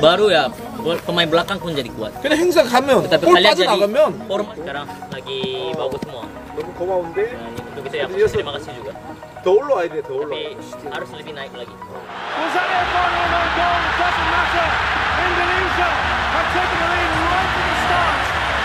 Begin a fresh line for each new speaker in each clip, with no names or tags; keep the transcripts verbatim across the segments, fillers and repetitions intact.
baru ya pemain belakang pun jadi kuat.
근데 행사 가면
Tapi
골
kalian jadi
빠져나가면
form sekarang lagi bagus semua.
너무 고마운데
Dan untuk itu ya
Iya,
terima kasih juga.
더 올라와야 돼, 더 올라.
Tapi harus lebih naik lagi.
Was that their final or no goal? It doesn't matter. Indonesia have taken the lead right from the start.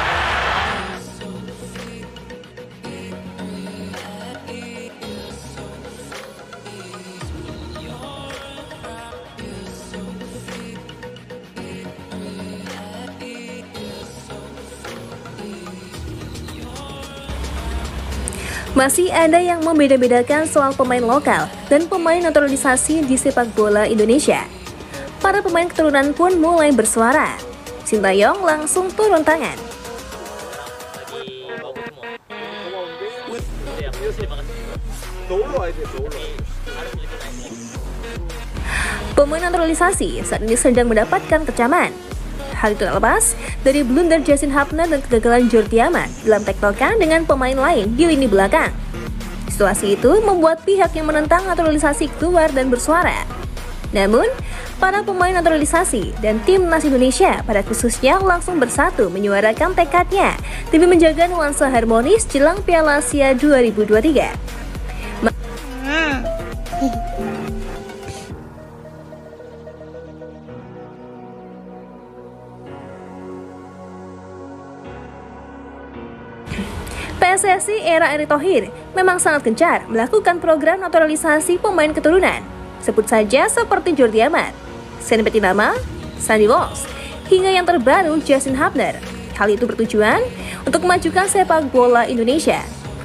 Masih ada yang membeda-bedakan soal pemain lokal dan pemain naturalisasi di sepak bola Indonesia. Para pemain keturunan pun mulai bersuara. Sintayong langsung turun tangan.
Lagi bagus semua.
고마운데
Untuk itu ya terima kasih juga.
더 올라와야 돼, 더 올라.
Tapi harus lebih naik lagi.
Pemain naturalisasi saat ini sedang mendapatkan kecaman. Hal itu tak lepas dari blunder Justin Hubner dan kegagalan Jordi Amat dalam tektokan dengan pemain lain di lini belakang. Situasi itu membuat pihak yang menentang naturalisasi keluar dan bersuara. Namun, para pemain naturalisasi dan timnas Indonesia pada khususnya langsung bersatu menyuarakan tekadnya demi menjaga nuansa harmonis jelang Piala Asia dua ribu dua puluh tiga. P S S I era Erick Thohir memang sangat gencar melakukan program naturalisasi pemain keturunan. Sebut saja seperti Jordi Amat, Sen Betinama, Sandy Walsh, hingga yang terbaru Justin Hubner. Hal itu bertujuan untuk memajukan sepak bola Indonesia.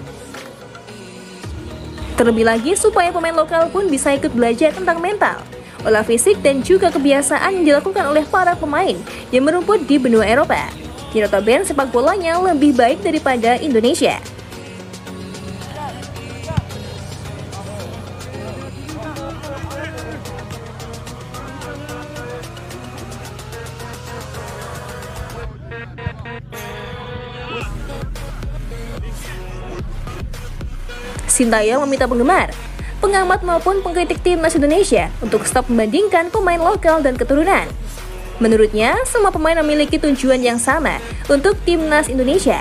Terlebih lagi supaya pemain lokal pun bisa ikut belajar tentang mental, olah fisik dan juga kebiasaan yang dilakukan oleh para pemain yang merumput di benua Eropa. Yang notabene sepak bolanya lebih baik daripada Indonesia. Sintayong meminta penggemar, pengamat maupun pengkritik timnas Indonesia untuk stop membandingkan pemain lokal dan keturunan. Menurutnya, semua pemain memiliki tujuan yang sama untuk timnas Indonesia.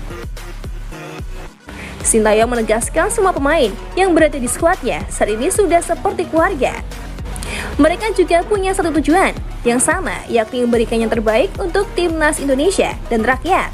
Sintayong menegaskan semua pemain yang berada di skuadnya saat ini sudah seperti keluarga. Mereka juga punya satu tujuan yang sama, yakni memberikan yang terbaik untuk timnas Indonesia dan rakyat.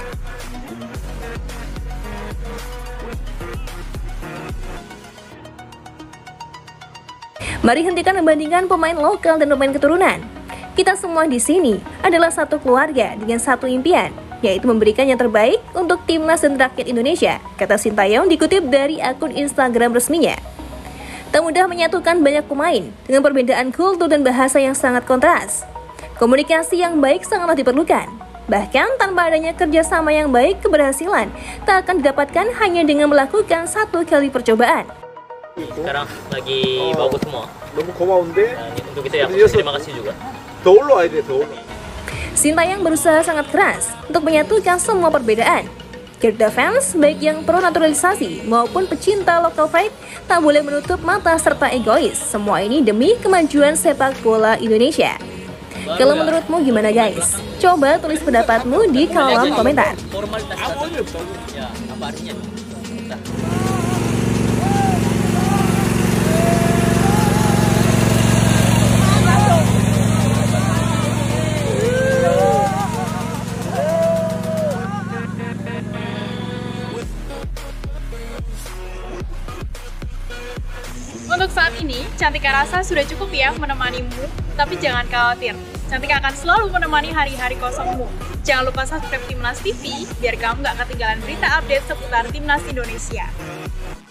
Mari hentikan membandingkan pemain lokal dan pemain keturunan. Kita semua di sini adalah satu keluarga dengan satu impian, yaitu memberikan yang terbaik untuk timnas dan rakyat Indonesia, kata Sintayong dikutip dari akun Instagram resminya. Tak mudah menyatukan banyak pemain dengan perbedaan kultur dan bahasa yang sangat kontras. Komunikasi yang baik sangatlah diperlukan. Bahkan tanpa adanya kerjasama yang baik, keberhasilan tak akan didapatkan hanya dengan melakukan satu kali percobaan.
Sekarang lagi bagus semua.
너무 고마운데
Dan untuk itu ya terima kasih juga.
더 올라와야 돼, 더 올라.
Sintayong berusaha sangat keras untuk menyatukan semua perbedaan. Garuda fans, baik yang pro naturalisasi maupun pecinta local pride, tak boleh menutup mata serta egois. Semua ini demi kemajuan sepak bola Indonesia. Kalau menurutmu gimana guys? Coba tulis pendapatmu di kolom komentar.
Formalitas ya, apa artinya? Nah.
Untuk saat ini, Cantika rasa sudah cukup ya menemanimu, tapi jangan khawatir. Cantika akan selalu menemani hari-hari kosongmu. Jangan lupa subscribe Timnas T V, biar kamu gak ketinggalan berita update seputar Timnas Indonesia.